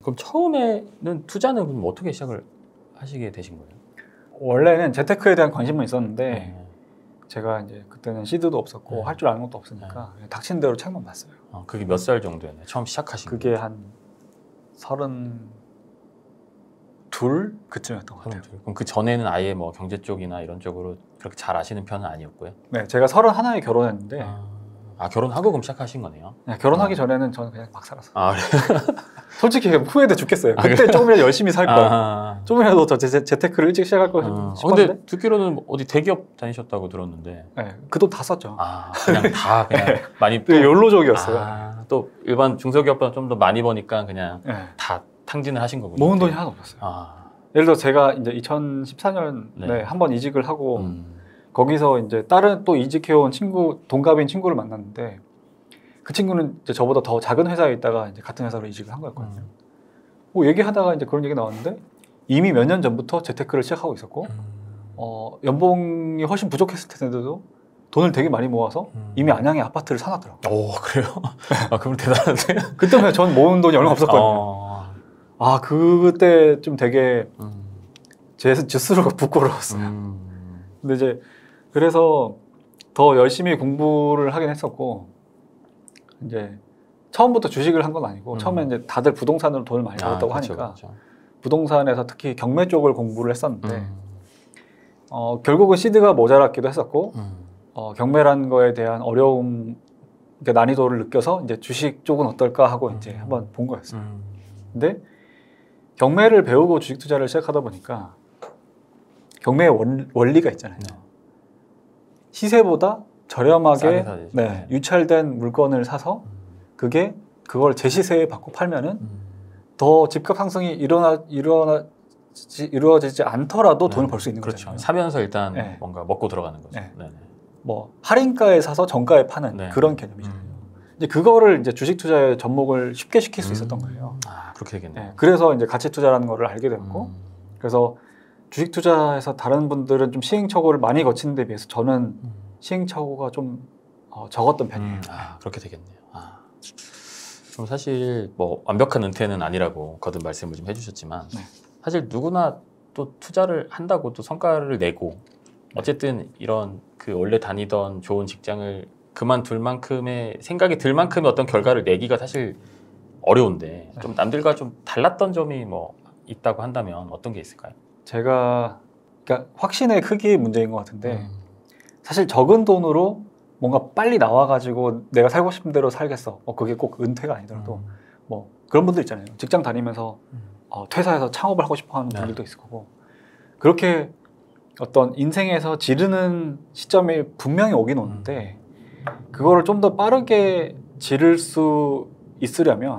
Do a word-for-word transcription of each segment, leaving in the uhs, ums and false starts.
그럼 처음에는 투자는 그럼 어떻게 시작을 하시게 되신 거예요? 원래는 재테크에 대한 관심은 있었는데 네. 제가 이제 그때는 시드도 없었고 네. 할 줄 아는 것도 없으니까 네. 닥친 대로 책만 봤어요. 어, 그게 몇 살 정도였나요? 처음 시작하신 그게 거예요? 한 서른 둘 그쯤이었던 것 같아요. 그럼 그 전에는 아예 뭐 경제 쪽이나 이런 쪽으로 그렇게 잘 아시는 편은 아니었고요? 네, 제가 서른 하나에 결혼했는데 아, 아 결혼하고 그럼 시작하신 거네요? 네, 결혼하기 아. 전에는 저는 그냥 막 살았어요. 아, 솔직히 후회돼 죽겠어요. 아, 그때 그래요? 조금이라도 열심히 살 걸. 아, 조금이라도 더 재, 재테크를 일찍 시작할 걸 아, 싶었는데. 근데 듣기로는 어디 대기업 다니셨다고 들었는데. 네, 그 돈 다 썼죠. 아, 그냥 다 그냥 네. 많이 되게 욜로족이었어요. 아, 또 일반 중소기업보다 좀 더 많이 버니까 그냥 네. 다 탕진을 하신 거군요. 모은 돈이 하나도 없었어요. 아, 예를 들어 제가 이제 이천십사 년에 네. 한 번 이직을 하고 음, 거기서 이제 다른 또 이직해온 친구, 동갑인 친구를 만났는데 그 친구는 이제 저보다 더 작은 회사에 있다가 이제 같은 회사로 이직을 한 거였거든요. 음. 뭐 얘기하다가 이제 그런 얘기 나왔는데 이미 몇 년 전부터 재테크를 시작하고 있었고 음. 어, 연봉이 훨씬 부족했을 텐데도 돈을 되게 많이 모아서 음. 이미 안양에 아파트를 사놨더라고요. 오, 그래요? 아, 그럼 대단하세요? 그때 그냥 전 모은 돈이 얼마 없었거든요. 어, 아 그때 좀 되게 음, 제 스스로가 부끄러웠어요. 음, 근데 이제 그래서 더 열심히 공부를 하긴 했었고 이제 처음부터 주식을 한 건 아니고 음. 처음에 이제 다들 부동산으로 돈을 많이 벌었다고 아, 그렇죠, 하니까 그렇죠. 부동산에서 특히 경매 쪽을 공부를 했었는데 음, 어, 결국은 시드가 모자랐기도 했었고 음, 어, 경매란 거에 대한 어려움, 그러니까 난이도를 느껴서 이제 주식 쪽은 어떨까 하고 이제 음. 한번 본 거였어요. 음, 근데 경매를 배우고 주식 투자를 시작하다 보니까 경매의 원, 원리가 있잖아요. 네. 시세보다 저렴하게 싸게 사야지. 네, 네. 유찰된 물건을 사서 음, 그게 그걸 제시세에 받고 팔면은 음. 더 집값 상승이 일어나 일어나 이루어지지 않더라도 돈을 네. 벌 수 있는 그렇죠. 거잖아요. 사면서 일단 네. 뭔가 먹고 들어가는 거죠. 네. 네. 뭐 할인가에 사서 정가에 파는 네. 그런 개념이잖아요. 음. 이제 그거를 이제 주식 투자의 접목을 쉽게 시킬 수 있었던 거예요. 아, 그렇게 되겠네요. 네, 그래서 이제 가치 투자라는 거를 알게 됐고, 음. 그래서 주식 투자에서 다른 분들은 좀 시행착오를 많이 거치는 데 비해서 저는 음. 시행착오가 좀 어, 적었던 편이에요. 음, 아, 그렇게 되겠네요. 아. 그럼 사실 뭐 완벽한 은퇴는 아니라고 거듭 말씀을 좀 해주셨지만 네. 사실 누구나 또 투자를 한다고 또 성과를 내고 어쨌든 이런 그 원래 다니던 좋은 직장을 그만둘 만큼의 생각이 들 만큼의 어떤 결과를 내기가 사실 어려운데 좀 남들과 좀 달랐던 점이 뭐 있다고 한다면 어떤 게 있을까요? 제가 그러니까 확신의 크기의 문제인 것 같은데 음. 사실 적은 돈으로 뭔가 빨리 나와가지고 내가 살고 싶은 대로 살겠어. 어, 그게 꼭 은퇴가 아니더라도 음. 뭐 그런 분들 있잖아요. 직장 다니면서 음. 어, 퇴사해서 창업을 하고 싶어하는 네. 분들도 있을 거고 그렇게 어떤 인생에서 지르는 시점이 분명히 오긴 오는데 그거를 좀 더 빠르게 지를 수 있으려면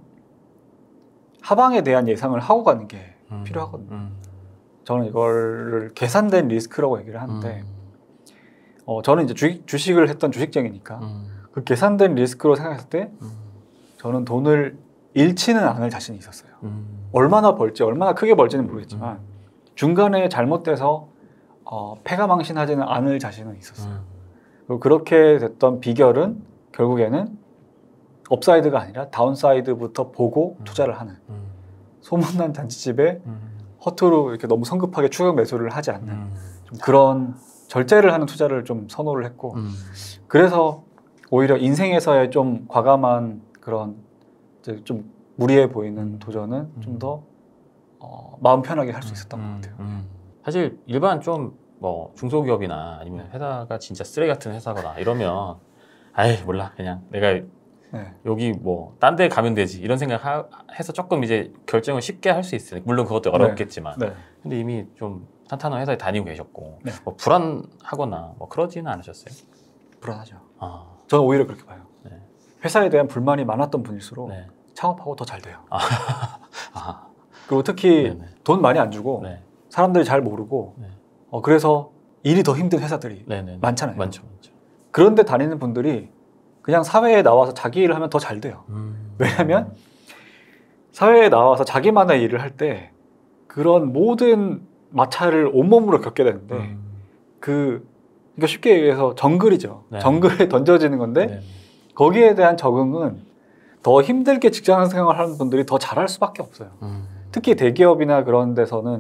하방에 대한 예상을 하고 가는 게 음. 필요하거든요. 음. 저는 이거를 계산된 리스크라고 얘기를 하는데 음. 어, 저는 이제 주식, 주식을 했던 주식쟁이니까 음. 그 계산된 리스크로 생각했을 때 음. 저는 돈을 잃지는 않을 자신이 있었어요. 음. 얼마나 벌지, 얼마나 크게 벌지는 모르겠지만 음. 중간에 잘못돼서 어, 패가망신하지는 않을 자신은 있었어요. 음. 그리고 그렇게 됐던 비결은 결국에는 업사이드가 아니라 다운사이드부터 보고 음. 투자를 하는 음. 소문난 잔치집에 음. 허투루 이렇게 너무 성급하게 추격 매수를 하지 않는 음. 좀 그런 절제를 하는 투자를 좀 선호를 했고 음. 그래서 오히려 인생에서의 좀 과감한 그런 이제 좀 무리해 보이는 음. 도전은 음. 좀 더 어, 마음 편하게 할 수 있었던 것 같아요. 음. 사실 일반 좀 뭐 중소기업이나 아니면 회사가 진짜 쓰레기 같은 회사거나 이러면 아이 몰라 그냥 내가 네. 여기 뭐 딴 데 가면 되지 이런 생각 하, 해서 조금 이제 결정을 쉽게 할 수 있어요. 물론 그것도 어렵겠지만 네. 근데 이미 좀 탄탄한 회사에 다니고 계셨고 네. 뭐 불안하거나 뭐 그러지는 않으셨어요? 불안하죠. 아, 저는 오히려 그렇게 봐요. 네. 회사에 대한 불만이 많았던 분일수록 네. 창업하고 더 잘 돼요. 아, 아, 그리고 특히 네네. 돈 많이 안 주고 네. 사람들이 잘 모르고 네. 어, 그래서 일이 더 힘든 회사들이 네네. 많잖아요. 많죠, 많죠. 그런데 다니는 분들이 그냥 사회에 나와서 자기 일을 하면 더 잘 돼요. 음. 왜냐하면 사회에 나와서 자기만의 일을 할 때 그런 모든 마찰을 온몸으로 겪게 되는데 음. 그 그러니까 쉽게 얘기해서 정글이죠. 네. 정글에 던져지는 건데 네. 거기에 대한 적응은 더 힘들게 직장 생활하는 분들이 더 잘할 수밖에 없어요. 음. 특히 대기업이나 그런 데서는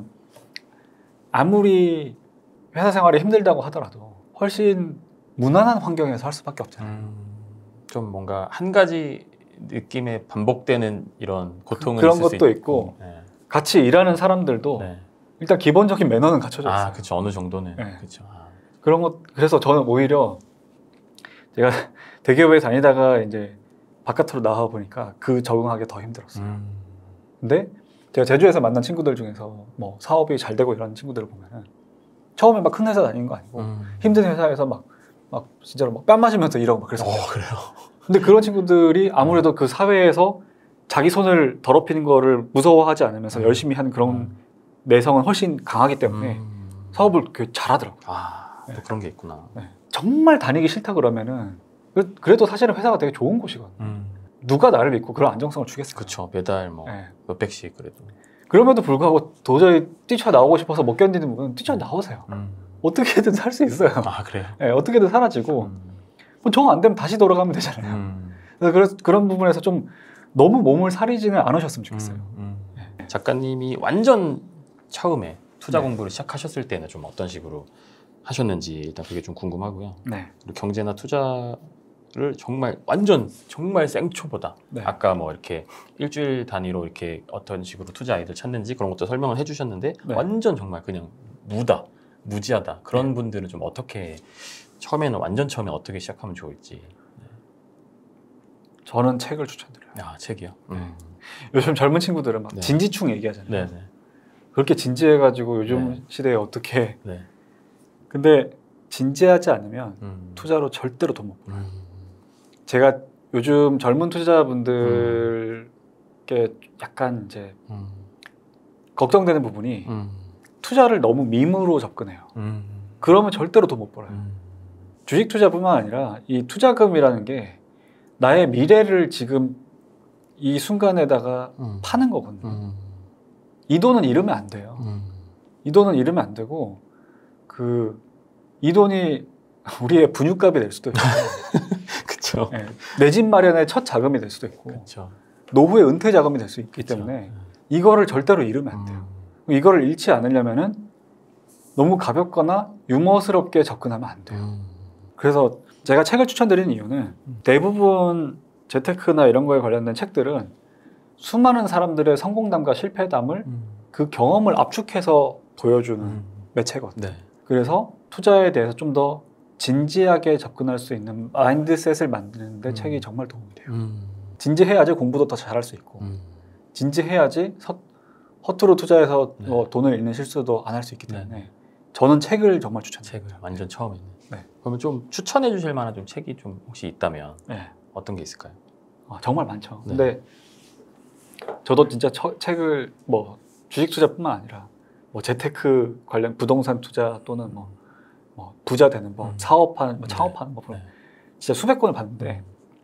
아무리 회사 생활이 힘들다고 하더라도 훨씬 무난한 환경에서 할 수밖에 없잖아요. 음. 좀 뭔가 한 가지 느낌에 반복되는 이런 고통을 그런 있을 것도 수 있고 네. 같이 일하는 사람들도 네. 일단 기본적인 매너는 갖춰져 있어요. 아, 그렇죠. 어느 정도는. 네. 그렇죠. 아. 그런 것 그래서 저는 오히려 제가 대기업에 다니다가 이제 바깥으로 나와 보니까 그 적응하기 더 힘들었어요. 음. 근데 제가 제주에서 만난 친구들 중에서 뭐 사업이 잘 되고 이런 친구들을 보면은 처음에 막 큰 회사 다니는 거 아니고 음. 힘든 회사에서 막, 막 진짜로 막 뺨 맞으면서 일하고 막 그랬어요. 어, 그래요. 근데 그런 친구들이 아무래도 그 사회에서 자기 손을 더럽히는 거를 무서워하지 않으면서 음. 열심히 하는 그런 음. 내성은 훨씬 강하기 때문에 음. 사업을 그 잘하더라고요. 아, 또 네. 그런 게 있구나. 네. 정말 다니기 싫다 그러면은 그- 그래도 사실은 회사가 되게 좋은 곳이거든요. 음. 누가 나를 믿고 그런 안정성을 주겠어요. 그렇죠. 매달 뭐 네. 몇백씩 그래도. 그럼에도 불구하고 도저히 뛰쳐나오고 싶어서 못 견디는 분은 뛰쳐나오세요. 음. 어떻게든 살 수 있어요. 아, 그래요. 네, 어떻게든 사라지고 음. 뭐 정 안 되면 다시 돌아가면 되잖아요. 음. 그래서 그런- 그런 부분에서 좀 너무 몸을 사리지는 않으셨으면 좋겠어요. 음. 음. 작가님이 완전 처음에 투자 네. 공부를 시작하셨을 때는 좀 어떤 식으로 하셨는지 일단 그게 좀 궁금하고요. 네. 그리고 경제나 투자를 정말 완전 정말 생초보다 네. 아까 뭐 이렇게 일주일 단위로 이렇게 어떤 식으로 투자 아이들 찾는지 그런 것도 설명을 해주셨는데 네. 완전 정말 그냥 무다 무지하다 그런 네. 분들은 좀 어떻게 처음에는 완전 처음에 어떻게 시작하면 좋을지. 저는 책을 추천드려요. 아, 책이요. 음. 요즘 젊은 친구들은 막 네. 진지충 얘기하잖아요. 네네. 그렇게 진지해가지고 요즘 네. 시대에 어떻게 네. 근데 진지하지 않으면 음. 투자로 절대로 돈 못 벌어요. 음. 제가 요즘 젊은 투자자분들께 약간 이제 음. 걱정되는 부분이 음. 투자를 너무 밈으로 접근해요. 음. 그러면 절대로 돈 못 벌어요. 음. 주식 투자뿐만 아니라 이 투자금이라는 게 나의 미래를 지금 이 순간에다가 음. 파는 거거든요. 음. 이 돈은 잃으면 안 돼요. 음. 이 돈은 잃으면 안 되고 그 이 돈이 우리의 분유값이 될 수도 있고 그렇죠. 내 집 마련의 첫 자금이 될 수도 있고 그렇죠. 노후의 은퇴 자금이 될 수 있기 그쵸. 때문에 이거를 절대로 잃으면 안 돼요. 음. 이거를 잃지 않으려면은 너무 가볍거나 유머스럽게 접근하면 안 돼요. 음. 그래서 제가 책을 추천드리는 이유는 대부분 재테크나 이런 거에 관련된 책들은 수많은 사람들의 성공담과 실패담을 음. 그 경험을 압축해서 보여주는 음. 매체거든요. 네. 그래서 투자에 대해서 좀 더 진지하게 접근할 수 있는 마인드셋을 만드는데 음. 책이 정말 도움이 돼요. 음. 진지해야지 공부도 더 잘할 수 있고 음. 진지해야지 서, 허투루 투자해서 네. 뭐 돈을 잃는 실수도 안 할 수 있기 때문에 네. 저는 책을 정말 추천드려요. 책을 완전 처음에는. 네. 그러면 좀 추천해 주실 만한 좀 책이 좀 혹시 있다면 네. 어떤 게 있을까요? 어, 정말 많죠. 네. 근데 저도 진짜 처, 책을 뭐 주식 투자뿐만 아니라 뭐 재테크 관련 부동산 투자 또는 뭐, 뭐 부자 되는 법, 음. 사업하는 뭐 네. 창업하는 법 네. 진짜 수백 권을 봤는데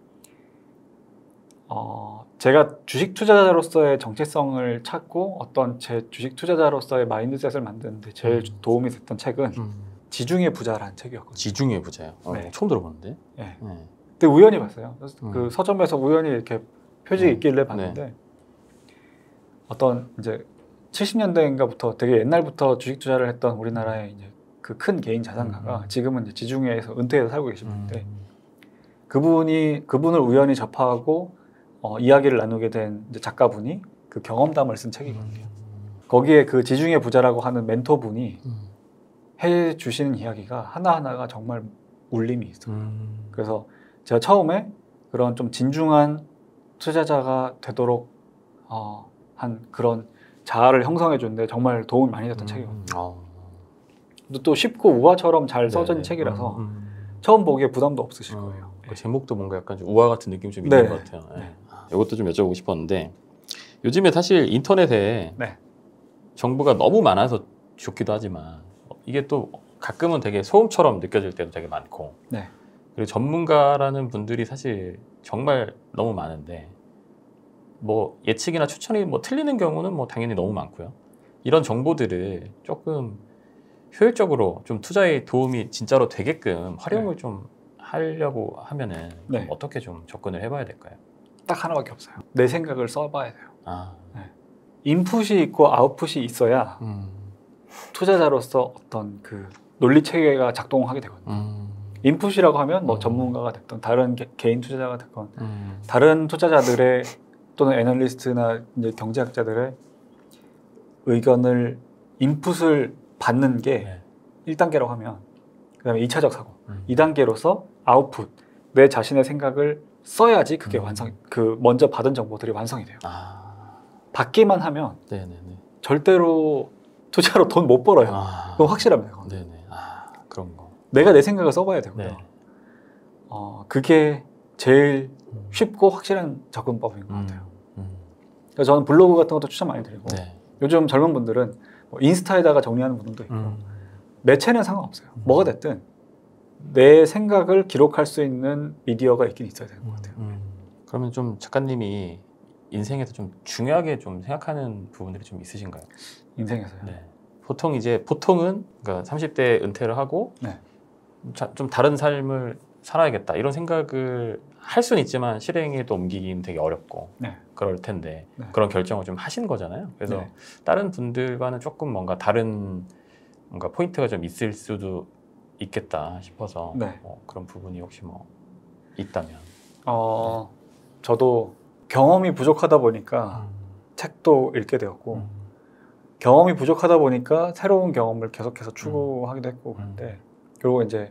어, 제가 주식 투자자로서의 정체성을 찾고 어떤 제 주식 투자자로서의 마인드셋을 만드는데 제일 음. 도움이 됐던 책은 음. 지중해 부자라는 책이었거든요. 지중해 부자요. 어, 네. 처음 들어보는데. 네. 네. 근데 우연히 봤어요. 그래서 음. 그 서점에서 우연히 이렇게 표지가 음. 있길래 봤는데 어떤 이제 칠십 년대인가부터 되게 옛날부터 주식 투자를 했던 우리나라의 이제 그 큰 개인 자산가가 음. 지금은 이제 지중해에서 은퇴해서 살고 계신 분인데 음. 그분이 그분을 우연히 접하고 어, 이야기를 나누게 된 이제 작가분이 그 경험담을 쓴 책이거든요. 거기에 그 지중해 부자라고 하는 멘토분이 음. 해 주시는 이야기가 하나하나가 정말 울림이 있어요. 음. 그래서 제가 처음에 그런 좀 진중한 투자자가 되도록 어, 한 그런 자아를 형성해 주는데 정말 도움이 많이 됐던 음. 책이거든요. 어. 또 쉽고 우화처럼 잘 써진 네네. 책이라서 음. 음. 처음 보기에 부담도 없으실 어, 거예요. 그 제목도 뭔가 약간 좀 우화 같은 느낌이 좀 있는 네. 것 같아요. 네. 네. 아, 이것도 좀 여쭤보고 싶었는데 요즘에 사실 인터넷에 네. 정보가 너무 많아서 좋기도 하지만 이게 또 가끔은 되게 소음처럼 느껴질 때도 되게 많고 네. 그리고 전문가라는 분들이 사실 정말 너무 많은데 뭐 예측이나 추천이 뭐 틀리는 경우는 뭐 당연히 너무 많고요. 이런 정보들을 조금 효율적으로 좀 투자에 도움이 진짜로 되게끔 활용을 좀 하려고 하면은 네. 좀 어떻게 좀 접근을 해봐야 될까요? 딱 하나밖에 없어요. 내 생각을 써봐야 돼요. 아. 인풋이 있고 아웃풋이 있어야 음. 투자자로서 어떤 그 논리 체계가 작동하게 되거든요. 음. 인풋이라고 하면 뭐 음. 전문가가 됐던 다른 개, 개인 투자자가 됐건 음. 다른 투자자들의 또는 애널리스트나 이제 경제학자들의 의견을 인풋을 받는 게 네. 일 단계라고 하면 그다음에 이 차적 사고 음. 이 단계로서 아웃풋 내 자신의 생각을 써야지 그게 음. 완성 그 먼저 받은 정보들이 완성이 돼요. 아. 받기만 하면 네네네. 절대로 투자로 돈 못 벌어요. 아. 그건 확실합니다. 그건. 네네. 아 그런 거. 내가 내 생각을 써봐야 되고요. 네. 어, 그게 제일 음. 쉽고 확실한 접근법인 것 같아요. 음. 그래서 저는 블로그 같은 것도 추천 많이 드리고 네. 요즘 젊은 분들은 뭐 인스타에다가 정리하는 분들도 있고 음. 매체는 상관없어요. 음. 뭐가 됐든 내 생각을 기록할 수 있는 미디어가 있긴 있어야 되는 것 같아요. 음. 그러면 좀 작가님이 인생에서 좀 중요하게 좀 생각하는 부분들이 좀 있으신가요? 인생에서요. 네. 보통 이제 보통은 그러니까 삼십 대 은퇴를 하고 네. 자, 좀 다른 삶을 살아야겠다 이런 생각을 할 수는 있지만 실행에 또 옮기기는 되게 어렵고 네. 그럴 텐데 네. 그런 결정을 좀 하신 거잖아요. 그래서 네. 다른 분들과는 조금 뭔가 다른 뭔가 포인트가 좀 있을 수도 있겠다 싶어서 네. 뭐 그런 부분이 혹시 뭐 있다면. 어, 저도 경험이 부족하다 보니까 음. 책도 읽게 되었고 음. 경험이 부족하다 보니까 새로운 경험을 계속해서 추구하기도 했고 음. 그런데 그리고 이제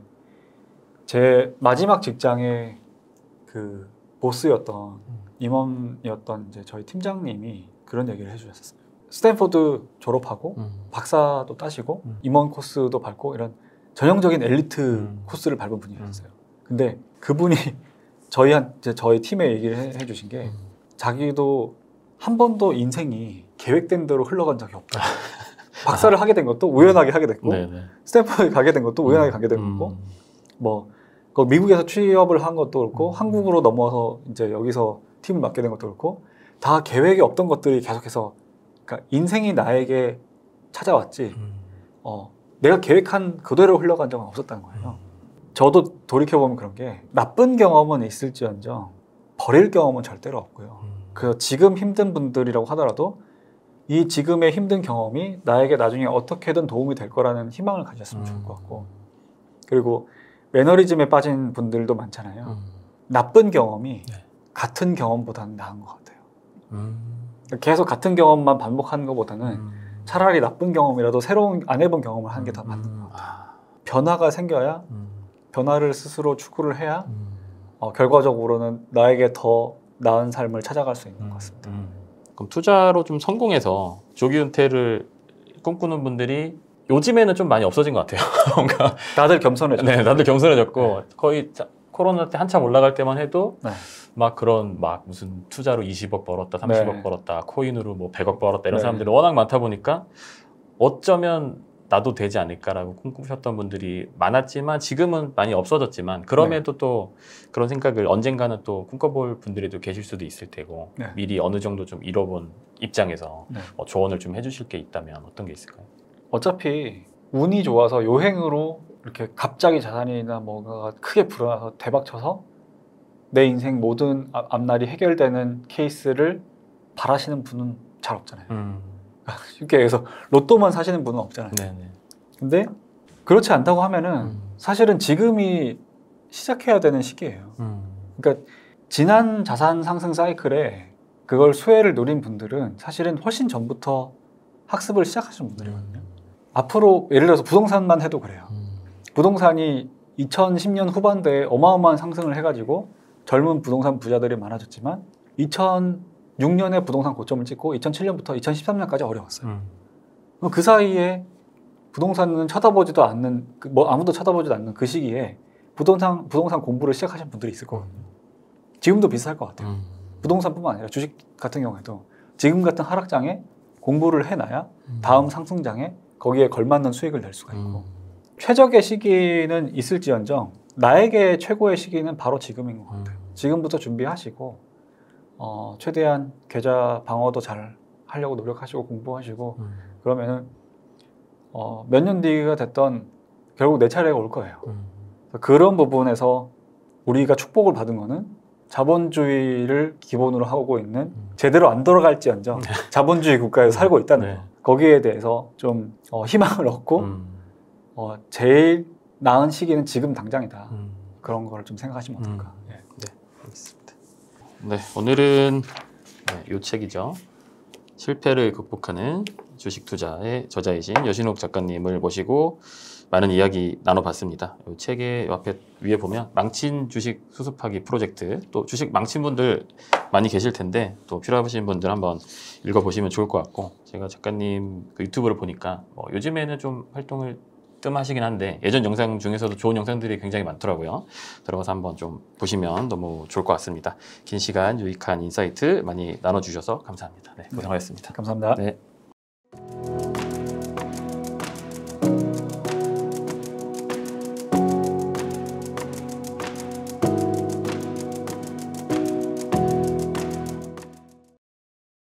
제 마지막 직장의 그 보스였던 음. 임원이었던 이제 저희 팀장님이 그런 얘기를 해주셨어요. 스탠포드 졸업하고 음. 박사도 따시고 음. 임원 코스도 밟고 이런 전형적인 엘리트 음. 코스를 밟은 분이셨어요. 근데 그분이 저희한테 저희 팀에 얘기를 해, 해주신 게 음. 자기도 한 번도 인생이 계획된 대로 흘러간 적이 없다. 박사를 하게 된 것도 우연하게 하게 됐고 네네. 스탠퍼드에 가게 된 것도 우연하게 음. 가게 된 음. 거고 뭐 그 미국에서 취업을 한 것도 그렇고 음. 한국으로 넘어와서 이제 여기서 팀을 맡게 된 것도 그렇고 다 계획이 없던 것들이 계속해서 그러니까 인생이 나에게 찾아왔지 음. 어, 내가 계획한 그대로 흘러간 적은 없었다는 거예요. 저도 돌이켜보면 그런 게 나쁜 경험은 있을지언정 버릴 경험은 절대로 없고요. 음. 그 지금 힘든 분들이라고 하더라도 이 지금의 힘든 경험이 나에게 나중에 어떻게든 도움이 될 거라는 희망을 가졌으면 좋을 것 같고 그리고 매너리즘에 빠진 분들도 많잖아요. 음. 나쁜 경험이 네. 같은 경험보다는 나은 것 같아요. 음. 계속 같은 경험만 반복하는 것보다는 음. 차라리 나쁜 경험이라도 새로운 안 해본 경험을 하는 게 더 맞는 음. 것 같아요. 아. 변화가 생겨야 음. 변화를 스스로 추구를 해야 음. 어, 결과적으로는 나에게 더 나은 삶을 찾아갈 수 있는 것 같습니다. 음. 그럼 투자로 좀 성공해서 조기 은퇴를 꿈꾸는 분들이 요즘에는 좀 많이 없어진 것 같아요. 뭔가 다들 겸손해져. 네, 다들 겸손해졌고 네. 거의 자, 코로나 때 한참 올라갈 때만 해도 네. 막 그런 막 무슨 투자로 이십억 벌었다, 삼십억 네. 벌었다, 코인으로 뭐 백억 벌었다 이런 네. 사람들이 워낙 많다 보니까 어쩌면 나도 되지 않을까라고 꿈꾸셨던 분들이 많았지만 지금은 많이 없어졌지만 그럼에도 또 그런 생각을 언젠가는 또 꿈꿔볼 분들이 또 계실 수도 있을 테고 네. 미리 어느 정도 좀 잃어본 입장에서 네. 어, 조언을 좀 해주실 게 있다면 어떤 게 있을까요? 어차피 운이 좋아서 요행으로 이렇게 갑자기 자산이나 뭐가 크게 불어나서 대박 쳐서 내 인생 모든 앞- 앞날이 해결되는 케이스를 바라시는 분은 잘 없잖아요. 음. 쉽게 얘기해서 로또만 사시는 분은 없잖아요. 네네. 근데 그렇지 않다고 하면은 음. 사실은 지금이 시작해야 되는 시기예요. 음. 그러니까 지난 자산 상승 사이클에 그걸 수혜를 누린 분들은 사실은 훨씬 전부터 학습을 시작하신 분들이거든요. 앞으로 예를 들어서 부동산만 해도 그래요. 음. 부동산이 이천십 년 후반대에 어마어마한 상승을 해가지고 젊은 부동산 부자들이 많아졌지만 이천육 년에 부동산 고점을 찍고 이천칠 년부터 이천십삼 년까지 어려웠어요. 음. 그럼 그 사이에 부동산은 쳐다보지도 않는 그 뭐 아무도 쳐다보지도 않는 그 시기에 부동산 부동산 공부를 시작하신 분들이 있을 거거든요. 지금도 비슷할 것 같아요. 음. 부동산뿐만 아니라 주식 같은 경우에도 지금 같은 하락장에 공부를 해놔야 음. 다음 상승장에 거기에 걸맞는 수익을 낼 수가 있고 음. 최적의 시기는 있을지언정 나에게 최고의 시기는 바로 지금인 것 같아요. 음. 지금부터 준비하시고 어, 최대한 계좌 방어도 잘 하려고 노력하시고 공부하시고 음. 그러면은 어, 몇 년 뒤가 됐던 결국 내 차례가 올 거예요. 음. 그런 부분에서 우리가 축복을 받은 거는 자본주의를 기본으로 하고 있는 제대로 안 돌아갈지언정 자본주의 국가에서 살고 있다는 네. 거. 거기에 대해서 좀 어, 희망을 얻고 음. 어, 제일 나은 시기는 지금 당장이다. 음. 그런 거를 좀 생각하시면 어떨까. 음. 네, 알겠습니다. 네, 오늘은 네, 이 책이죠. 실패를 극복하는 주식 투자의 저자이신 여신욱 작가님을 모시고 많은 이야기 나눠봤습니다. 이 책의 앞에 위에 보면 망친 주식 수습하기 프로젝트, 또 주식 망친 분들 많이 계실 텐데 또 필요하신 분들 한번 읽어보시면 좋을 것 같고, 제가 작가님 그 유튜브를 보니까 뭐 요즘에는 좀 활동을 뜸하시긴 한데 예전 영상 중에서도 좋은 영상들이 굉장히 많더라고요. 들어가서 한번 좀 보시면 너무 좋을 것 같습니다. 긴 시간 유익한 인사이트 많이 나눠주셔서 감사합니다. 네, 고생하셨습니다. 감사합니다. 네.